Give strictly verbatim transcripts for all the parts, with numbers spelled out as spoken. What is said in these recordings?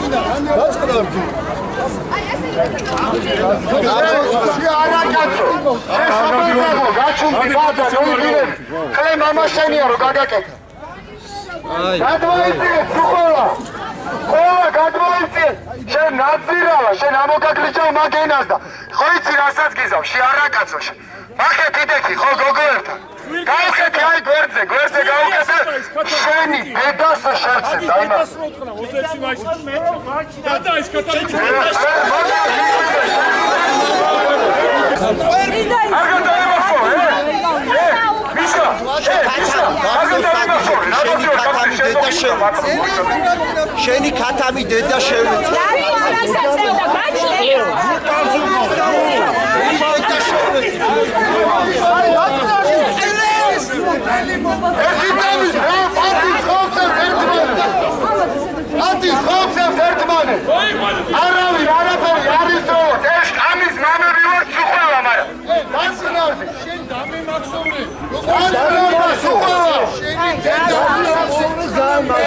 ყველა გადმოიწიეთ შენ ნაძირავა შენ ამოგაგლიჩავ მაგენას და ხო იცი რასაც გიზავ შეარაკაცო მახე კიდექი ხო გოგოებთან გაუხეთი აი გვერდზე გვერდზე გაუხეთე შენი დედას შერცე დაიმა დადა ის კატალიკი შენი ქათამი დედა შევიწე. არავინ არაფერი არის რო ეს ამის მამები ვარ ცუხელა მაგრამ განსინავდი შენ დამემახსოვრე როგორ დამემახსოვრე შენი დედა დამემახსოვრე ზამა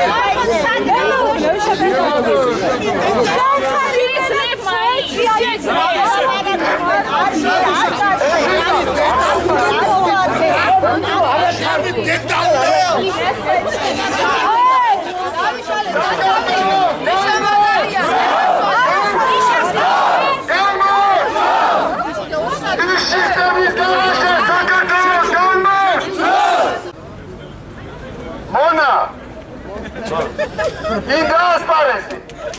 Mona! Ingas parezi!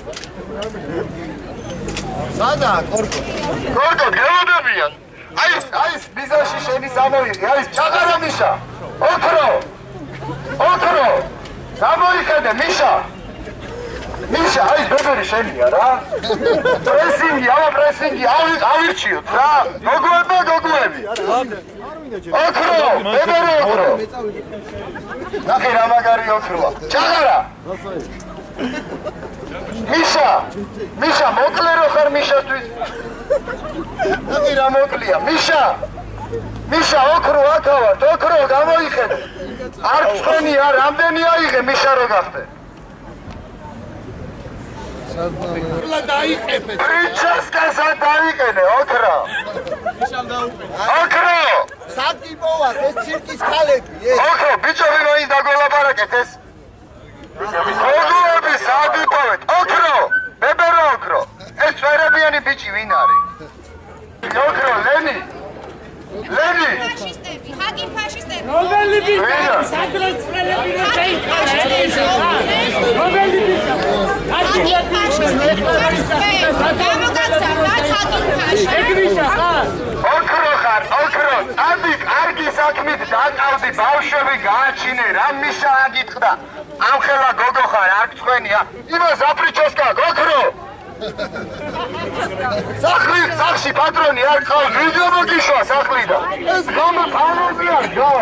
Sada, Korko. Korko, gelodebიან! Ais, ais, bizashi shenis amoiqi, ais, chagara Misha! Okro! Okro! Samoiqede, Misha! Misha, ais, beberi shenia, ra? Presingi, ama presingi, avirchiot, ra? Gogueba, goguebi! Okro! Beberi okro! ნახე რა მაგარი ოქროა. ჩაღარა. მიშა. მიშა მოკლე რო ხარ მიშასთვის. ნახე რა მოკლია. მიშა. მიშა ოქრო აქავართ. ოქრო გამოიხედე. არ წვენია, რამდენი აიღე მიშა რო გახდე. სად დაიყებე. პრინცესკასა დაიყენე ოქრო. მიშამ დაუყენე. ოქრო. Saki boa, ეს ცირკის ქალები, ეს. ოქრო, ბიჭები მაინც დაგოლაპარაკეთ ეს. გოგოები საგიპოვეთ, ოქრო, ბებერო ოქრო. ეს წვერებიანი ბიჭი ვინ არის? ოქრო, ლენი. ლენი. ფაშისტები, ჰაკი ფაშისტები. რომელი ბიჭი? სადღაც წვერები რო დაიწყარა ეს. რომელი ბიჭი? ჰაკი ფაშისტები. გამოგაცამა ჰაკი ფაშისტები. ეგრიშა ხარ? ოქრო ხარ, ოქრო. ამი კარგი საქმით დაკავდი, ბავშვები გააჩინე, რა მიშა აგიტყდა. ამ ხელა გოგო ხარ, არ გწვენია. იმას აფრიჩოსკა, ოქრო. სახლი, სახლში პატრონი არ ყავს, ვიდეო მოგიშვა სახლიდან. ეს გამო ფანოზია, ჯო.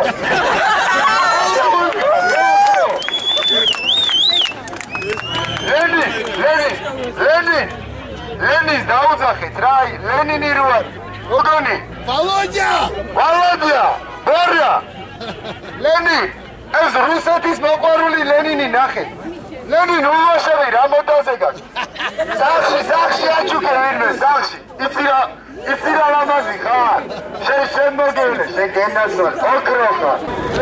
ლენი, ლენი, ლენი. ლენის დაუძახეთ რა, ლენინი რო არის. გოგონი. Володя! Володя! Боря! ლენი, ეს რუსეთის მოყვარული ლენინი ნახე. ლენინ ულაშევი რა მოდაზე გაქვს. სახში, სახში აჩუქე ვინმე, სახში. იცი რა, იცი რა ლამაზი ხარ. შენ შენ მოგევლე, შენ გენდასვარ, ოქრო ხარ.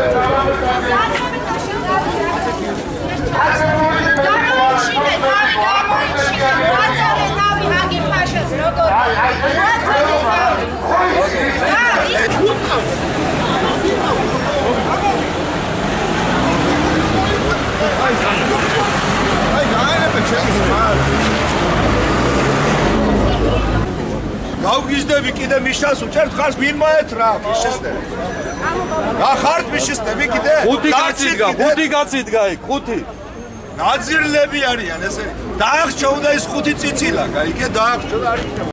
გავგიზდები კიდე მიშას უჭერთ ხარს ვინმაეთ რა მიშესტები. რა ხართ მიშესტები კიდე? ხუთი გაციდგა, ხუთი გაციდგა იქ, ხუთი. ნაძირლები არიან ესე. დაახშო უნდა ის ხუთი წიცილა, გაიგე დაახშო და არის